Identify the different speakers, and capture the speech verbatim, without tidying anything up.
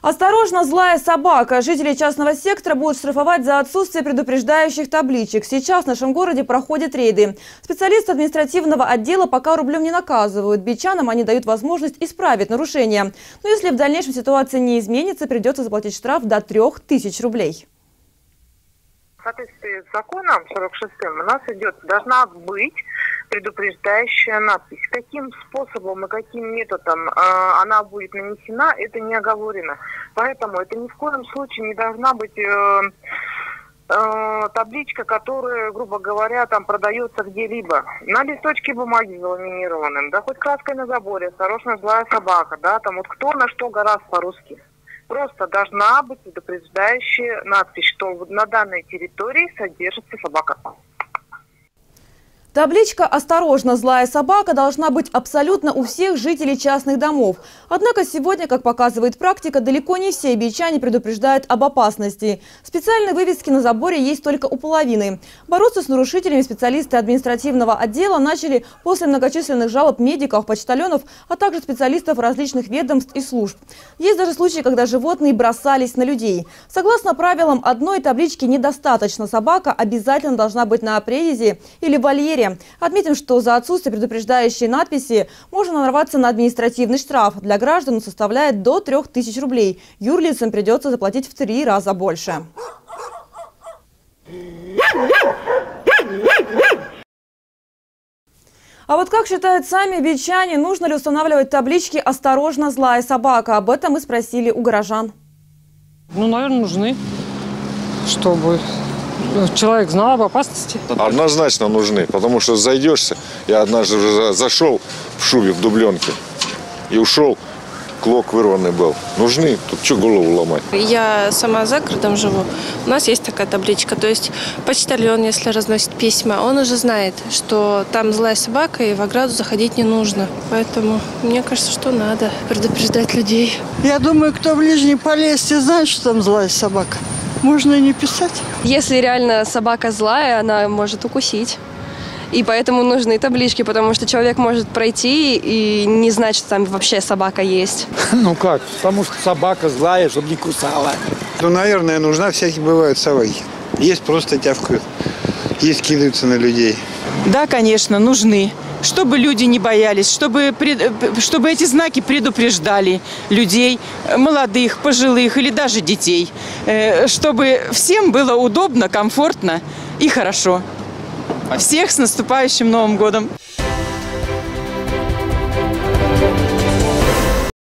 Speaker 1: Осторожно, злая собака. Жители частного сектора будут штрафовать за отсутствие предупреждающих табличек. Сейчас в нашем городе проходят рейды. Специалисты административного отдела пока рублем не наказывают. Бичанам они дают возможность исправить нарушения. Но если в дальнейшем ситуация не изменится, придется заплатить штраф до трёх тысяч рублей.
Speaker 2: В соответствии с законом сорок шестым у нас идет, должна быть предупреждающая надпись. Каким способом и каким методом э, она будет нанесена, это не оговорено. Поэтому это ни в коем случае не должна быть э, э, табличка, которая, грубо говоря, там продается где-либо. На листочке бумаги заламинированным, да, хоть краской на заборе, осторожно, злая собака, да, там вот кто на что гораздо по-русски. Просто должна быть предупреждающая надпись, что на данной территории содержится собака.
Speaker 1: Табличка «Осторожно, злая собака» должна быть абсолютно у всех жителей частных домов. Однако сегодня, как показывает практика, далеко не все бичане предупреждают об опасности. Специальные вывески на заборе есть только у половины. Бороться с нарушителями специалисты административного отдела начали после многочисленных жалоб медиков, почтальонов, а также специалистов различных ведомств и служб. Есть даже случаи, когда животные бросались на людей. Согласно правилам, одной таблички недостаточно. Собака обязательно должна быть на привязи или вольере. Отметим, что за отсутствие предупреждающей надписи можно нарваться на административный штраф. Для граждан он составляет до трёх тысяч рублей. Юрлицам придется заплатить в три раза больше. А вот как считают сами бичане, нужно ли устанавливать таблички «Осторожно, злая собака»? Об этом мы спросили у горожан.
Speaker 3: Ну, наверное, нужны, чтобы человек знал об опасности.
Speaker 4: Однозначно нужны, потому что зайдешься. Я однажды уже зашел в шубе, в дубленке и ушел, клок вырванный был. Нужны, тут что голову ломать?
Speaker 5: Я сама за городом живу. У нас есть такая табличка. То есть почтальон, если разносит письма, он уже знает, что там злая собака и в ограду заходить не нужно. Поэтому мне кажется, что надо предупреждать людей.
Speaker 6: Я думаю, кто ближе не полезет, знает, что там злая собака. Можно и не писать.
Speaker 7: Если реально собака злая, она может укусить. И поэтому нужны таблички, потому что человек может пройти и не знать, что там вообще собака есть.
Speaker 8: Ну как? Потому что собака злая, чтобы не кусала.
Speaker 9: Ну, наверное, нужна. Всякие бывают собаки. Есть просто тявкают, есть кидаются на людей.
Speaker 10: Да, конечно, нужны. Чтобы люди не боялись, чтобы, чтобы эти знаки предупреждали людей, молодых, пожилых или даже детей. Чтобы всем было удобно, комфортно и хорошо. Всех с наступающим Новым годом!